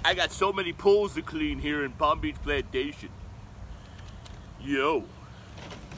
I got so many pools to clean here in Palm Beach Plantation. Yo.